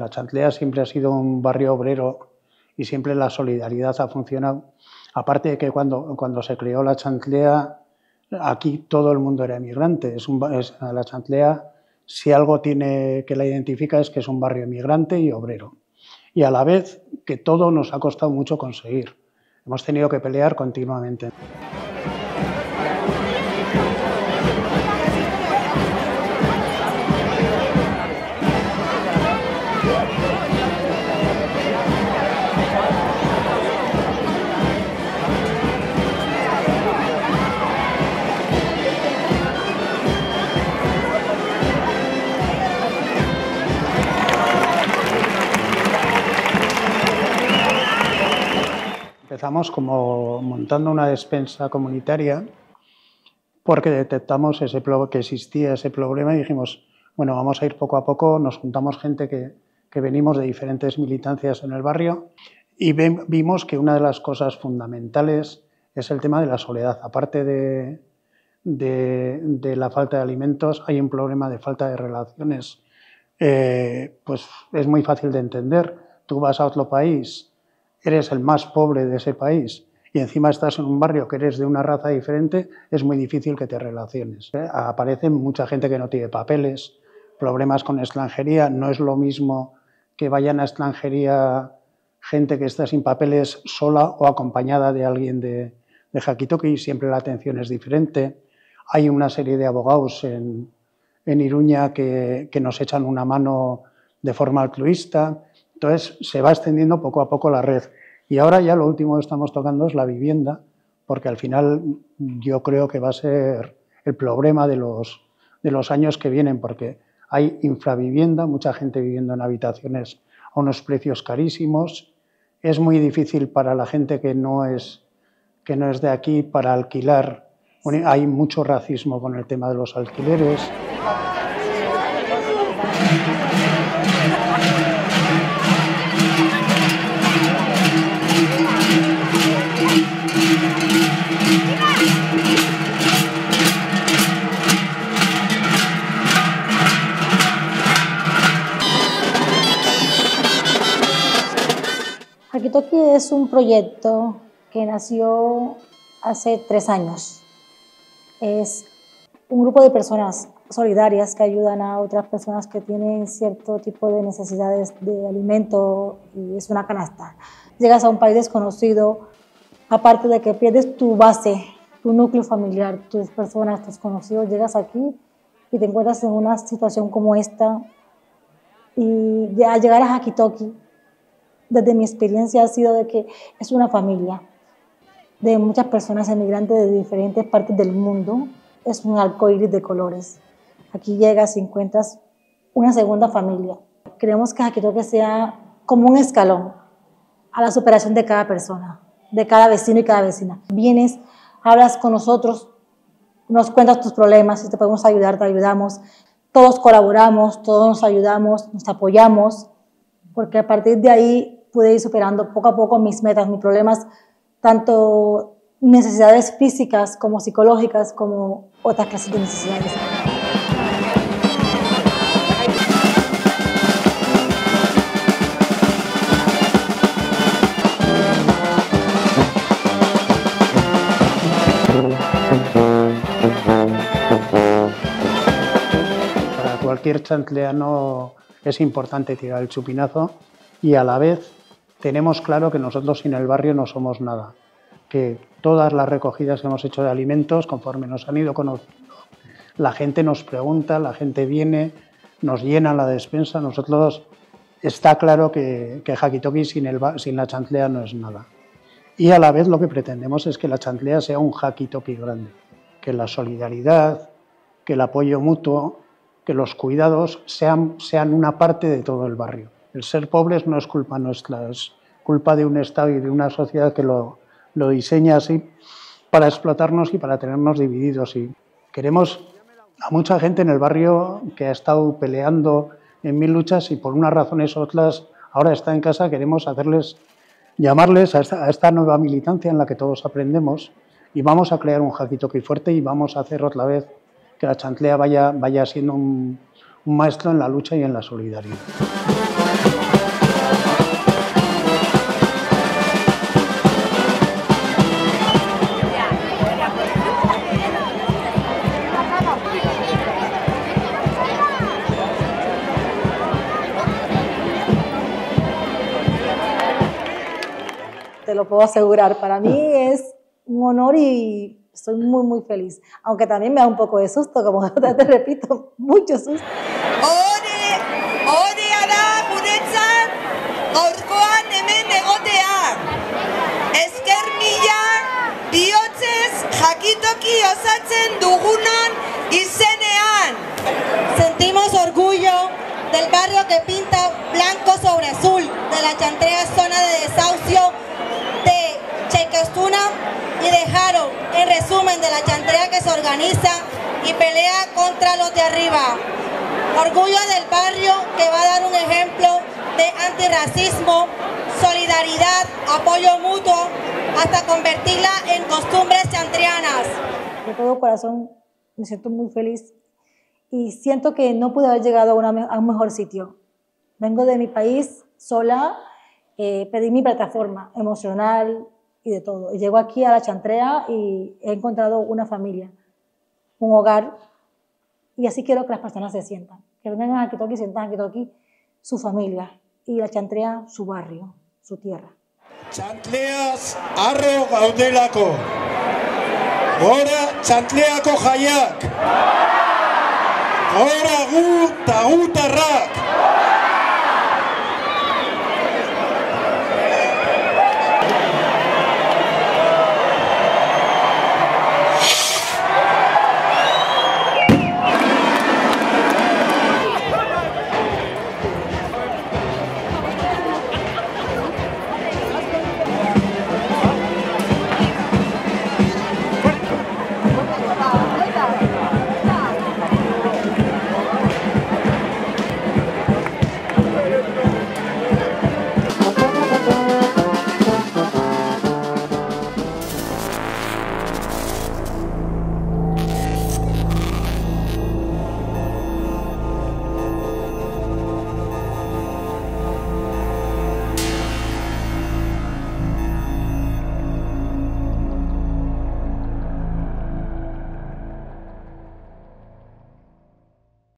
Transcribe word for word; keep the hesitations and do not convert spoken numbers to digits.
La Chantlea siempre ha sido un barrio obrero y siempre la solidaridad ha funcionado. Aparte de que cuando, cuando se creó la Chantlea, aquí todo el mundo era emigrante. Es un, es, la Chantlea, si algo tiene que la identifica, es que es un barrio emigrante y obrero. Y a la vez que todo nos ha costado mucho conseguir. Hemos tenido que pelear continuamente. Empezamos como montando una despensa comunitaria porque detectamos ese, que existía ese problema y dijimos, bueno, vamos a ir poco a poco, nos juntamos gente que, que venimos de diferentes militancias en el barrio y ve, vimos que una de las cosas fundamentales es el tema de la soledad. Aparte de, de, de la falta de alimentos, hay un problema de falta de relaciones. Eh, pues es muy fácil de entender. Tú vas a otro país, eres el más pobre de ese país y encima estás en un barrio que eres de una raza diferente, es muy difícil que te relaciones. ¿Eh? Aparece mucha gente que no tiene papeles, problemas con extranjería. No es lo mismo que vayan a extranjería gente que está sin papeles sola o acompañada de alguien de, de Jakitoki, siempre la atención es diferente. Hay una serie de abogados en, en Iruña que, que nos echan una mano de forma altruista. Entonces se va extendiendo poco a poco la red. Y ahora ya lo último que estamos tocando es la vivienda, porque al final yo creo que va a ser el problema de los, de los años que vienen, porque hay infravivienda, mucha gente viviendo en habitaciones a unos precios carísimos. Es muy difícil para la gente que no es, que no es de aquí para alquilar. Bueno, hay mucho racismo con el tema de los alquileres. Jakitoki es un proyecto que nació hace tres años. Es un grupo de personas solidarias que ayudan a otras personas que tienen cierto tipo de necesidades de alimento y es una canasta. Llegas a un país desconocido, aparte de que pierdes tu base, tu núcleo familiar, tus personas, tus conocidos, llegas aquí y te encuentras en una situación como esta y al llegar a Jakitoki, desde mi experiencia ha sido de que es una familia de muchas personas emigrantes de diferentes partes del mundo. Es un arcoíris de colores. Aquí llegas y encuentras una segunda familia. Queremos que Jakitoki sea como un escalón a la superación de cada persona, de cada vecino y cada vecina. Vienes, hablas con nosotros, nos cuentas tus problemas, si te podemos ayudar, te ayudamos. Todos colaboramos, todos nos ayudamos, nos apoyamos, porque a partir de ahí pude ir superando poco a poco mis metas, mis problemas, tanto necesidades físicas como psicológicas, como otras clases de necesidades. Para cualquier chantleano es importante tirar el chupinazo y a la vez tenemos claro que nosotros sin el barrio no somos nada, que todas las recogidas que hemos hecho de alimentos, conforme nos han ido conociendo, la gente nos pregunta, la gente viene, nos llena la despensa. Nosotros está claro que, que Jakitoki sin, el, sin la Chantlea no es nada. Y a la vez lo que pretendemos es que la Chantlea sea un Jakitoki grande, que la solidaridad, que el apoyo mutuo, que los cuidados sean, sean una parte de todo el barrio. El ser pobres no es culpa nuestra, es culpa de un Estado y de una sociedad que lo, lo diseña así para explotarnos y para tenernos divididos. Y queremos a mucha gente en el barrio que ha estado peleando en mil luchas y por unas razones u otras ahora está en casa. Queremos hacerles, llamarles a esta, a esta nueva militancia en la que todos aprendemos y vamos a crear un Jakitoki fuerte y vamos a hacer otra vez que la Chantlea vaya, vaya siendo un, un maestro en la lucha y en la solidaridad. te lo puedo asegurar. Para mí es un honor y estoy muy, muy feliz. Aunque también me da un poco de susto, como te repito, mucho susto. Ode, odea da guretzat gaurkoan hemen egotea. Esker mila bihotzez jakitoki osatzen dugunon izenean. Sentimos orgullo del barrio que pinta blanco sobre azul, de la Chantrea zona de desahucio de Cheikastuna y de Haro, en resumen de la Chantrea que se organiza y pelea contra los de arriba. Orgullo del barrio que va a dar un ejemplo de antirracismo, solidaridad, apoyo mutuo, hasta convertirla en costumbres chantreanas. De todo corazón me siento muy feliz y siento que no pude haber llegado a, una, a un mejor sitio. Vengo de mi país sola, eh, pedí mi plataforma emocional y de todo. Y llego aquí a la Chantrea y he encontrado una familia, un hogar, y así quiero que las personas se sientan. Que vengan a Akitoki y sientan a Akitoki su familia y la Chantrea su barrio, su tierra. Chantleaz arro gaudelako. Gora Chantleako jaiak. Gora gu ta gutarrak.